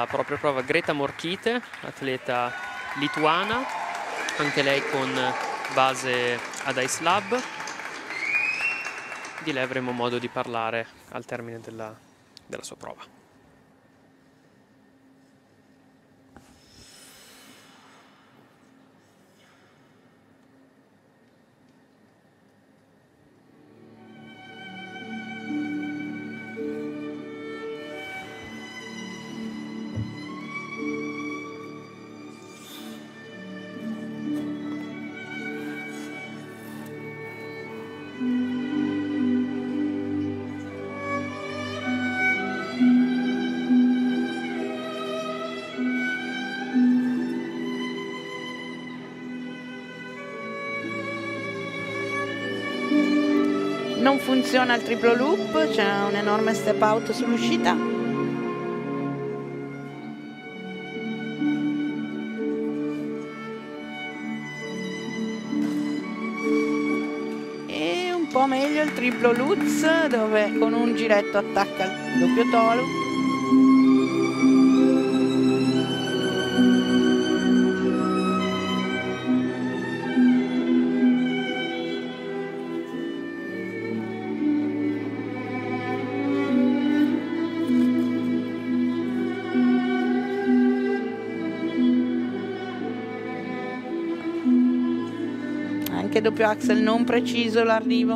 La propria prova Greta Morkytė, atleta lituana, anche lei con base ad Ice Lab. Di lei avremo modo di parlare al termine della sua prova. Non funziona il triplo loop, c'è un enorme step out sull'uscita. E un po' meglio il triplo Lutz, dove con un giretto attacca il doppio tolo. Anche doppio axel non preciso l'arrivo.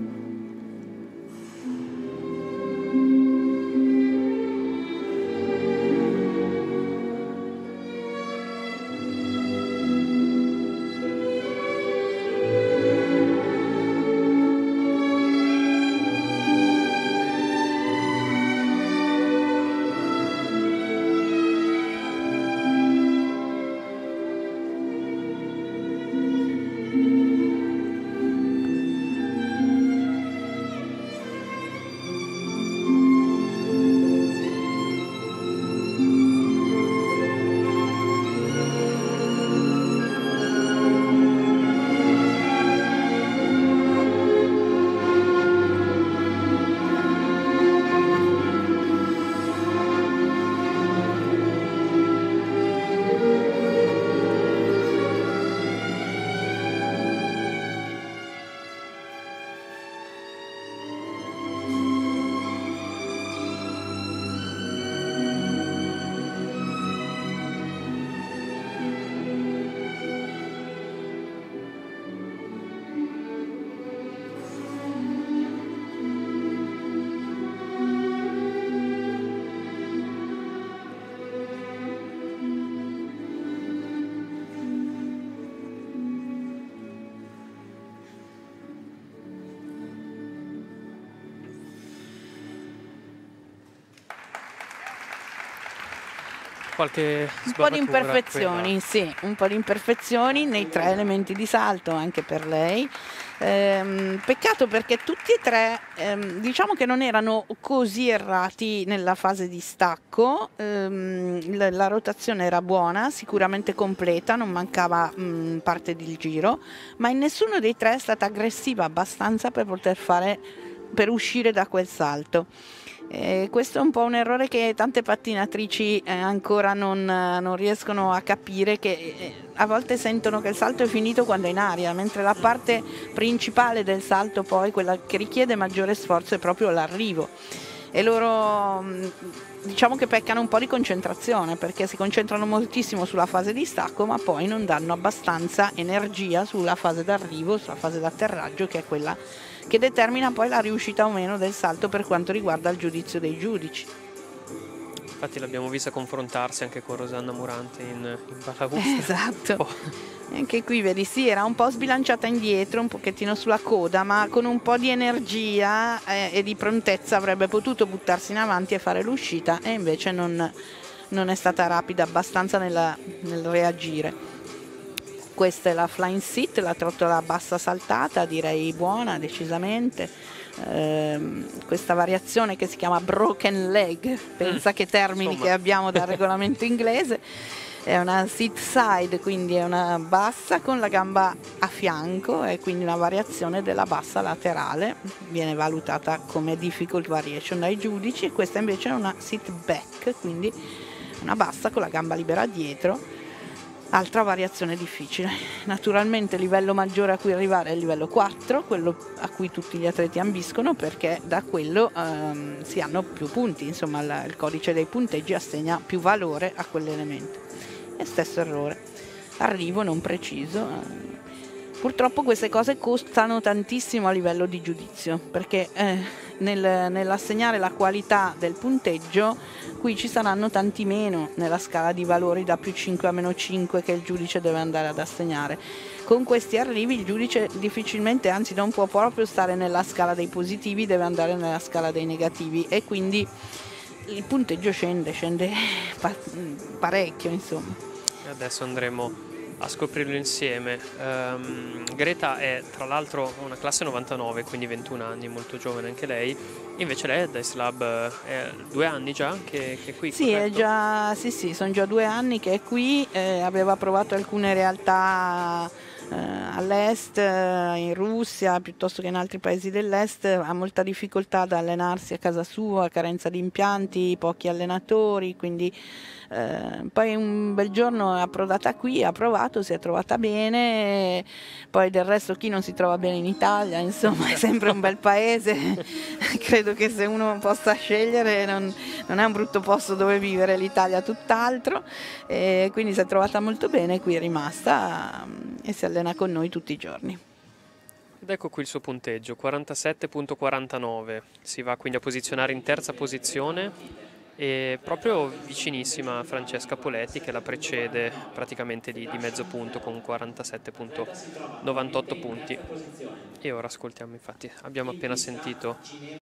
Qualche un po' di sbavatura, imperfezioni, sì, un po' di imperfezioni nei tre elementi di salto anche per lei. Peccato perché tutti e tre diciamo che non erano così errati nella fase di stacco. La rotazione era buona, sicuramente completa, non mancava parte del giro, ma in nessuno dei tre è stata aggressiva abbastanza per per uscire da quel salto. Questo è un po' un errore che tante pattinatrici ancora non riescono a capire, che a volte sentono che il salto è finito quando è in aria, mentre la parte principale del salto, poi quella che richiede maggiore sforzo, è proprio l'arrivo. E loro diciamo che peccano un po' di concentrazione, perché si concentrano moltissimo sulla fase di stacco, ma poi non danno abbastanza energia sulla fase d'arrivo, sulla fase d'atterraggio, che è quella che determina poi la riuscita o meno del salto per quanto riguarda il giudizio dei giudici. Infatti l'abbiamo vista confrontarsi anche con Rosanna Murante in balaustra. Esatto. Anche qui vedi, sì, era un po' sbilanciata indietro, un pochettino sulla coda, ma con un po' di energia e di prontezza avrebbe potuto buttarsi in avanti e fare l'uscita, e invece non è stata rapida abbastanza nel reagire. Questa è la flying sit, la trottola bassa saltata, direi buona, decisamente. Questa variazione che si chiama broken leg, pensa che termini insomma, che abbiamo dal regolamento inglese. È una sit side, quindi è una bassa con la gamba a fianco, e quindi una variazione della bassa laterale, viene valutata come difficult variation dai giudici. Questa invece è una sit back, quindi una bassa con la gamba libera dietro. Altra variazione difficile. Naturalmente il livello maggiore a cui arrivare è il livello 4, quello a cui tutti gli atleti ambiscono, perché da quello si hanno più punti, insomma il codice dei punteggi assegna più valore a quell'elemento. E stesso errore, arrivo non preciso. Purtroppo queste cose costano tantissimo a livello di giudizio, perché nell'assegnare la qualità del punteggio qui ci saranno tanti meno nella scala di valori da più 5 a meno 5 che il giudice deve andare ad assegnare. Con questi arrivi il giudice difficilmente, anzi non può proprio stare nella scala dei positivi, deve andare nella scala dei negativi, e quindi il punteggio scende parecchio, insomma. Adesso andremo a scoprirlo insieme. Greta è tra l'altro una classe 99, quindi 21 anni, molto giovane anche lei. Invece lei è Dice Lab, è 2 anni già che è qui, sì, corretto? sì, sono già 2 anni che è qui. Aveva provato alcune realtà all'est, in Russia piuttosto che in altri paesi dell'est. Ha molta difficoltà ad allenarsi a casa sua, carenza di impianti, pochi allenatori, quindi poi un bel giorno è approdata qui, ha provato, si è trovata bene. Poi del resto chi non si trova bene in Italia, insomma, è sempre un bel paese. Credo che se uno possa scegliere non è un brutto posto dove vivere, l'Italia tutt'altro, e quindi si è trovata molto bene, qui è rimasta e si allena con noi tutti i giorni. Ed ecco qui il suo punteggio, 47.49, si va quindi a posizionare in terza posizione e proprio vicinissima a Francesca Poletti, che la precede praticamente di mezzo punto con 47.98 punti. E ora ascoltiamo, infatti abbiamo appena sentito